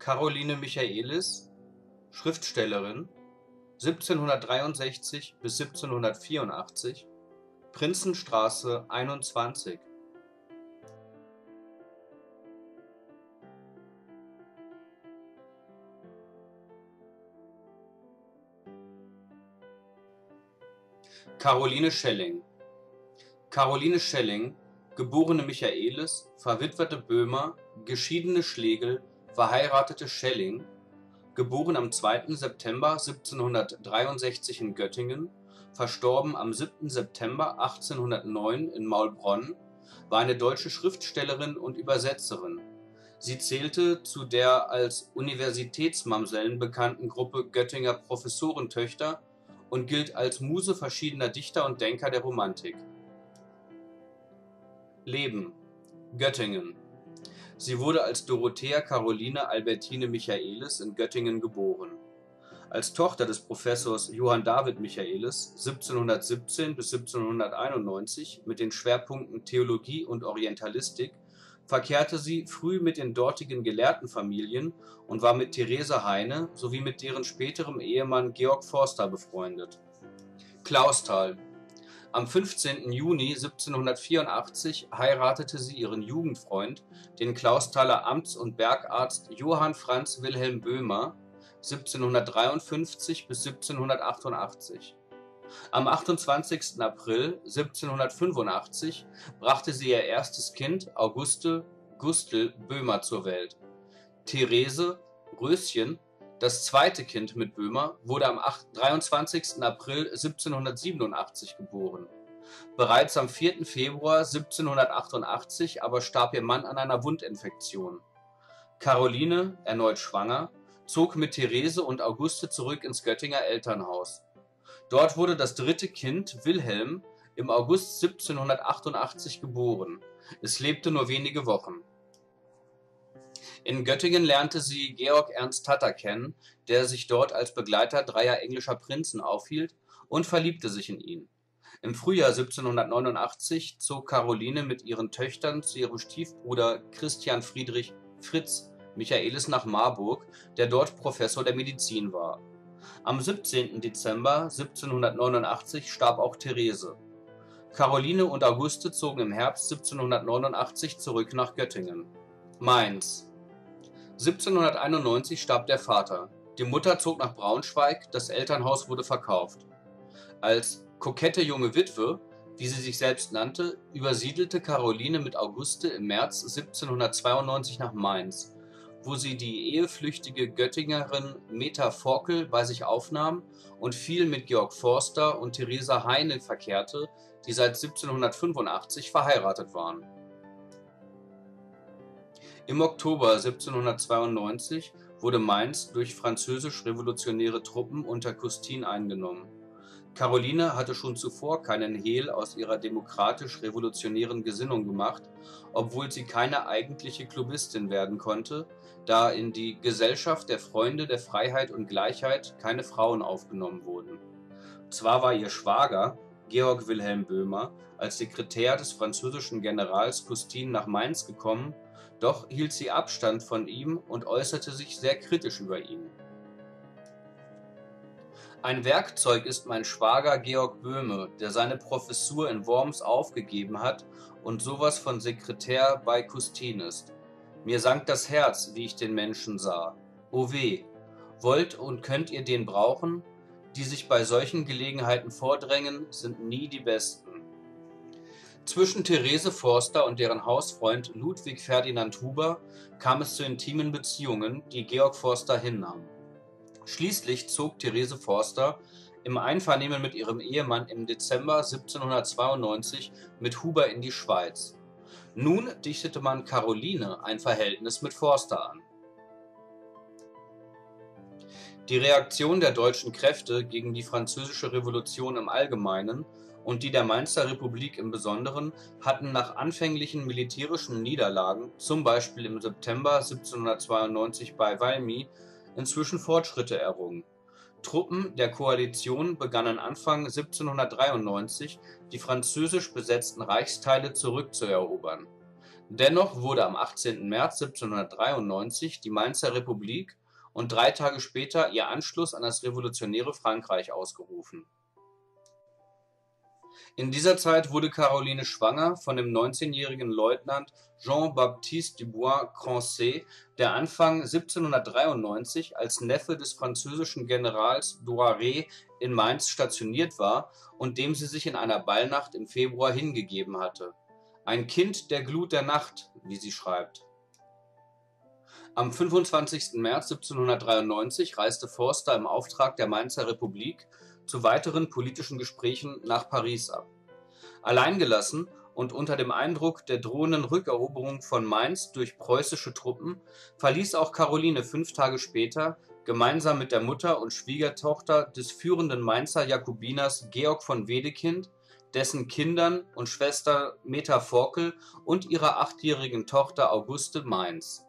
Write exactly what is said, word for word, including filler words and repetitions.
Karoline Michaelis, Schriftstellerin, siebzehnhundertdreiundsechzig bis siebzehnhundertvierundachtzig, Prinzenstraße einundzwanzig. Caroline Schelling. Caroline Schelling, geborene Michaelis, verwitwete Böhmer, geschiedene Schlegel, verheiratete Schelling, geboren am zweiten September siebzehnhundertdreiundsechzig in Göttingen, verstorben am siebten September achtzehnhundertneun in Maulbronn, war eine deutsche Schriftstellerin und Übersetzerin. Sie zählte zu der als Universitätsmamsellen bekannten Gruppe Göttinger Professorentöchter und gilt als Muse verschiedener Dichter und Denker der Romantik. Leben: Göttingen. Sie wurde als Dorothea Caroline Albertine Michaelis in Göttingen geboren. Als Tochter des Professors Johann David Michaelis siebzehnhundertsiebzehn bis siebzehnhunderteinundneunzig mit den Schwerpunkten Theologie und Orientalistik verkehrte sie früh mit den dortigen Gelehrtenfamilien und war mit Therese Heine sowie mit deren späterem Ehemann Georg Forster befreundet. Clausthal. Am fünfzehnten Juni siebzehnhundertvierundachtzig heiratete sie ihren Jugendfreund, den Clausthaler Amts- und Bergarzt Johann Franz Wilhelm Böhmer siebzehnhundertdreiundfünfzig bis siebzehnhundertachtundachtzig. Am achtundzwanzigsten April siebzehnhundertfünfundachtzig brachte sie ihr erstes Kind, Auguste Gustl Böhmer, zur Welt. Therese Röschen, das zweite Kind mit Böhmer, wurde am dreiundzwanzigsten April siebzehnhundertsiebenundachtzig geboren. Bereits am vierten Februar siebzehnhundertachtundachtzig aber starb ihr Mann an einer Wundinfektion. Caroline, erneut schwanger, zog mit Therese und Auguste zurück ins Göttinger Elternhaus. Dort wurde das dritte Kind, Wilhelm, im August siebzehnhundertachtundachtzig geboren. Es lebte nur wenige Wochen. In Göttingen lernte sie Georg Ernst Tatter kennen, der sich dort als Begleiter dreier englischer Prinzen aufhielt, und verliebte sich in ihn. Im Frühjahr siebzehnhundertneunundachtzig zog Caroline mit ihren Töchtern zu ihrem Stiefbruder Christian Friedrich Fritz Michaelis nach Marburg, der dort Professor der Medizin war. Am siebzehnten Dezember siebzehnhundertneunundachtzig starb auch Therese. Caroline und Auguste zogen im Herbst siebzehnhundertneunundachtzig zurück nach Göttingen. Mainz. siebzehnhunderteinundneunzig starb der Vater. Die Mutter zog nach Braunschweig, das Elternhaus wurde verkauft. Als kokette junge Witwe, wie sie sich selbst nannte, übersiedelte Caroline mit Auguste im März siebzehnhundertzweiundneunzig nach Mainz, wo sie die eheflüchtige Göttingerin Meta Forkel bei sich aufnahm und viel mit Georg Forster und Theresa Heine verkehrte, die seit siebzehnhundertfünfundachtzig verheiratet waren. Im Oktober siebzehnhundertzweiundneunzig wurde Mainz durch französisch-revolutionäre Truppen unter Custine eingenommen. Caroline hatte schon zuvor keinen Hehl aus ihrer demokratisch-revolutionären Gesinnung gemacht, obwohl sie keine eigentliche Klubistin werden konnte, da in die Gesellschaft der Freunde der Freiheit und Gleichheit keine Frauen aufgenommen wurden. Zwar war ihr Schwager, Georg Wilhelm Böhmer, als Sekretär des französischen Generals Custine nach Mainz gekommen, doch hielt sie Abstand von ihm und äußerte sich sehr kritisch über ihn. Ein Werkzeug ist mein Schwager Georg Böhme, der seine Professur in Worms aufgegeben hat und sowas von Sekretär bei Custine ist. Mir sank das Herz, wie ich den Menschen sah. O weh, wollt und könnt ihr den brauchen? Die sich bei solchen Gelegenheiten vordrängen, sind nie die Besten. Zwischen Therese Forster und deren Hausfreund Ludwig Ferdinand Huber kam es zu intimen Beziehungen, die Georg Forster hinnahm. Schließlich zog Therese Forster im Einvernehmen mit ihrem Ehemann im Dezember siebzehnhundertzweiundneunzig mit Huber in die Schweiz. Nun dichtete man Caroline ein Verhältnis mit Forster an. Die Reaktion der deutschen Kräfte gegen die Französische Revolution im Allgemeinen und die der Mainzer Republik im Besonderen hatten nach anfänglichen militärischen Niederlagen, zum Beispiel im September siebzehnhundertzweiundneunzig bei Valmy, inzwischen Fortschritte errungen. Truppen der Koalition begannen Anfang siebzehnhundertdreiundneunzig, die französisch besetzten Reichsteile zurückzuerobern. Dennoch wurde am achtzehnten März siebzehnhundertdreiundneunzig die Mainzer Republik und drei Tage später ihr Anschluss an das revolutionäre Frankreich ausgerufen. In dieser Zeit wurde Caroline schwanger von dem neunzehnjährigen Leutnant Jean-Baptiste Dubois-Croncey, der Anfang siebzehnhundertdreiundneunzig als Neffe des französischen Generals Douaret in Mainz stationiert war und dem sie sich in einer Ballnacht im Februar hingegeben hatte. Ein Kind der Glut der Nacht, wie sie schreibt. Am fünfundzwanzigsten März siebzehnhundertdreiundneunzig reiste Forster im Auftrag der Mainzer Republik zu weiteren politischen Gesprächen nach Paris ab. Alleingelassen und unter dem Eindruck der drohenden Rückeroberung von Mainz durch preußische Truppen verließ auch Caroline fünf Tage später gemeinsam mit der Mutter und Schwiegertochter des führenden Mainzer Jakobiners Georg von Wedekind, dessen Kindern und Schwester Meta Forkel und ihrer achtjährigen Tochter Auguste Mainz.